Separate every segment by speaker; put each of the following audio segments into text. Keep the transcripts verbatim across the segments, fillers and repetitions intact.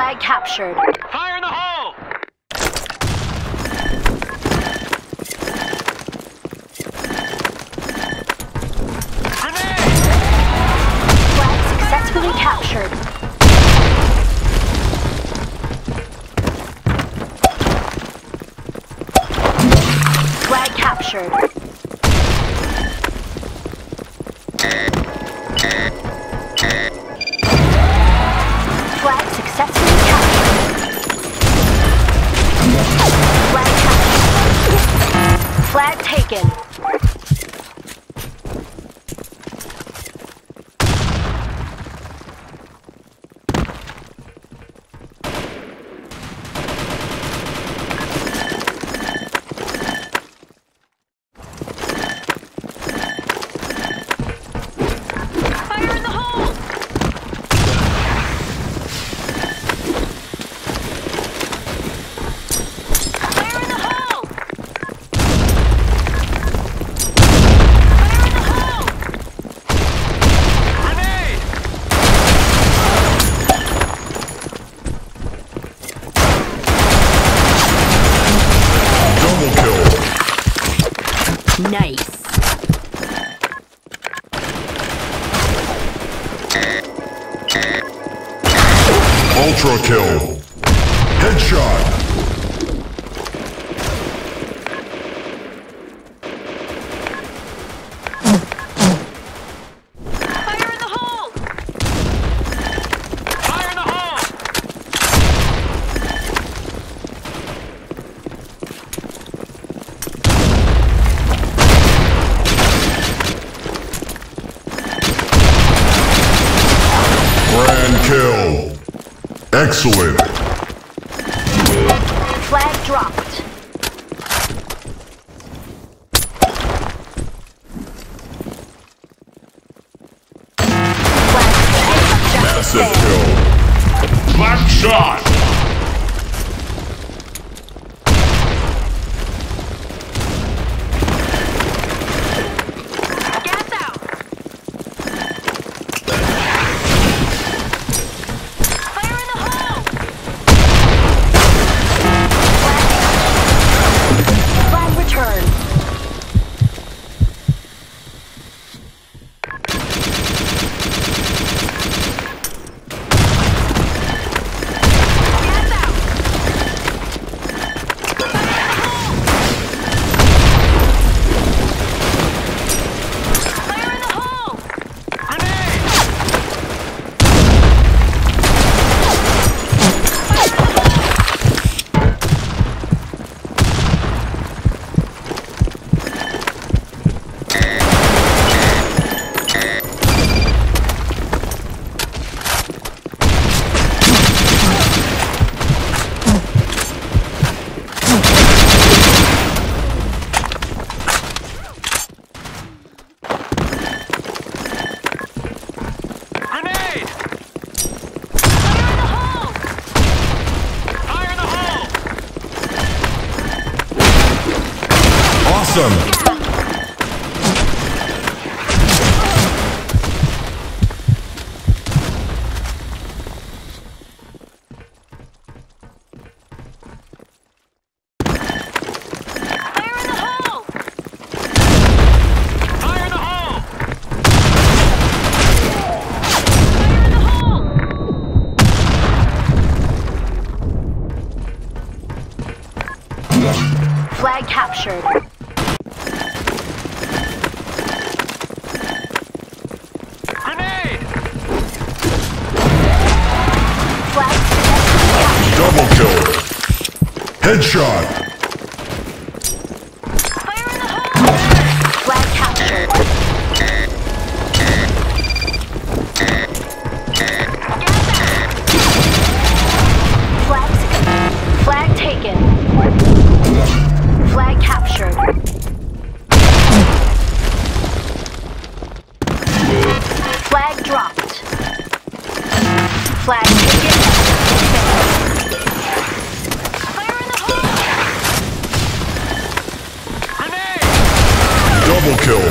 Speaker 1: Flag captured.
Speaker 2: Fire in the hole! Grenade!
Speaker 1: Flag successfully captured. Flag captured. Flag successfully captured. Flag captured. Flag taken.
Speaker 2: Fire in the hole! Fire in the hole! Fire in the hole! Grenade!
Speaker 3: Double kill.
Speaker 1: Nice.
Speaker 3: Ultra kill. Headshot.
Speaker 2: Fire in the hole! Fire in the hole!
Speaker 3: Grand kill. Excellent.
Speaker 1: Flag dropped. Flag
Speaker 3: Massive kill. Blackshot.
Speaker 2: Gas out! Fire in the hole!
Speaker 1: Flag returned.
Speaker 2: Gas out! Fire in the hole! Grenade! Grenade! Fire in the hole! Fire in the hole!
Speaker 3: Awesome.
Speaker 2: Fire in the hole! Fire in the hole! Fire in the hole!
Speaker 1: Flag captured.
Speaker 2: Grenade!
Speaker 1: Flag successfully
Speaker 3: Double kill. Headshot.
Speaker 2: Fire in the hole!
Speaker 1: captured. Flag captured. Flag suc- Flag taken. Flag captured. Flag dropped. Flag taken.
Speaker 2: Fire in the hole! Grenade!
Speaker 3: Double kill.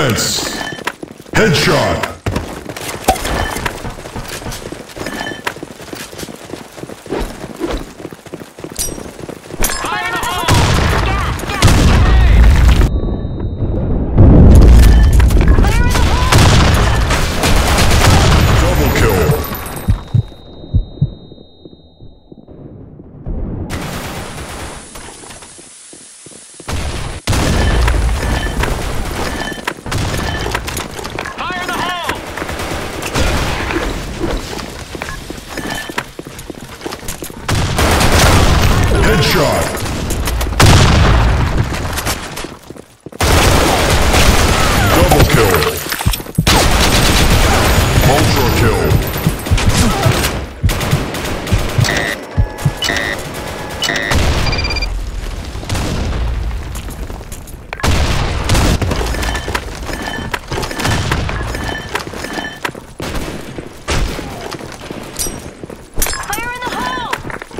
Speaker 3: Advance! Headshot!
Speaker 2: Fire in the hole!
Speaker 1: Gas, gas,
Speaker 2: Grenade!
Speaker 1: fire in the hole!
Speaker 3: Double kill!
Speaker 2: Fire in the hole!
Speaker 3: Headshot! Double kill! Ultra kill!
Speaker 1: Fire in the hole!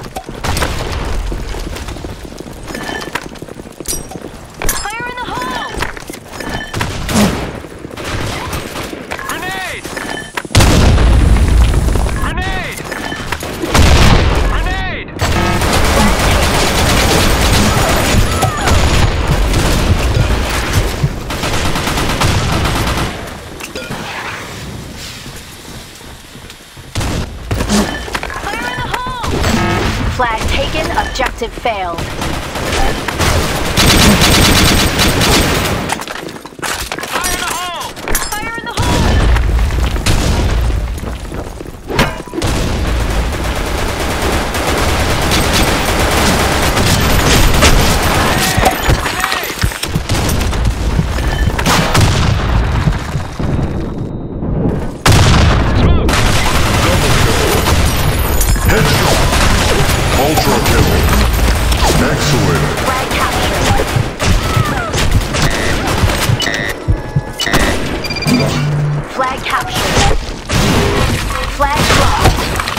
Speaker 1: Fire in the hole!
Speaker 2: Grenade! Grenade! Grenade!
Speaker 1: Fire in the hole! Flag taken, objective failed.
Speaker 2: Fire in the hole!
Speaker 1: Fire in the hole!
Speaker 2: Smoke!
Speaker 3: Headshot! Ultra kill! Excellent!
Speaker 1: Flag captured. Flag captured. Flag dropped.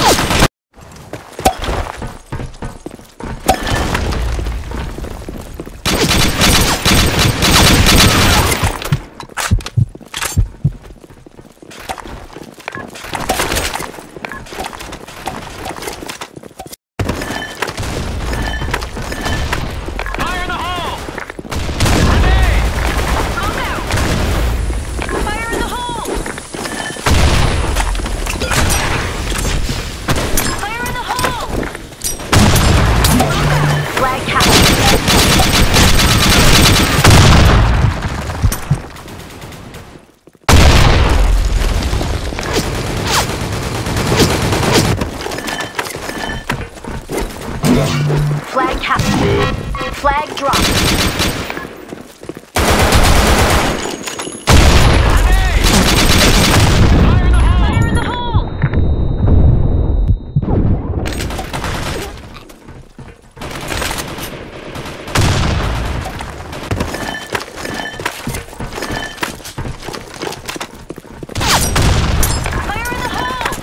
Speaker 2: Fire in the hole! Grenade!
Speaker 1: Fire in the hole! Fire in the hole! Flag captured. Flag captured. Flag dropped.
Speaker 2: Grenade! Fire in the hole!
Speaker 1: Fire in the hole! Fire in the hole!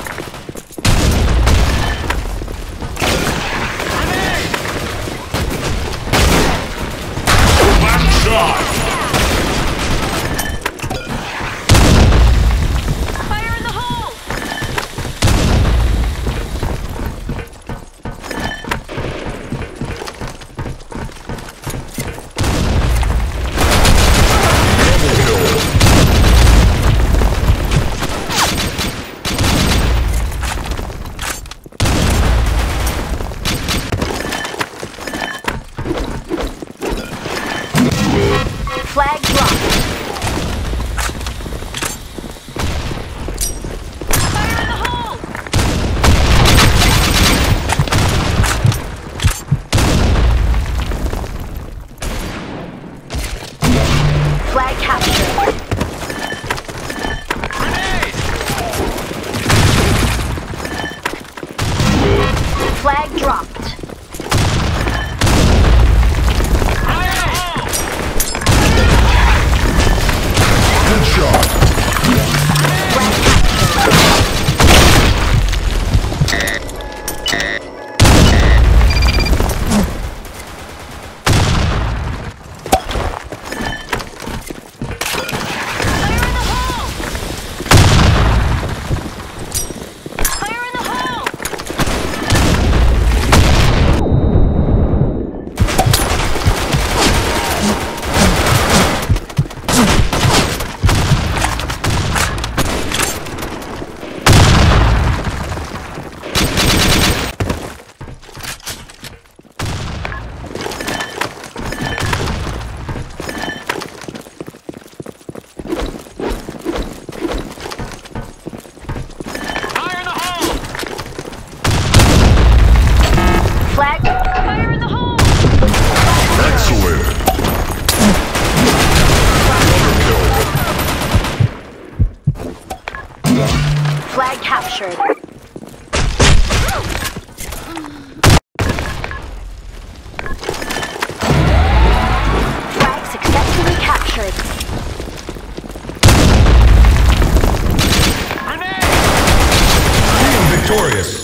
Speaker 2: Grenade!
Speaker 1: Flag captured. Flag successfully captured.
Speaker 2: Grenade!
Speaker 4: Being victorious.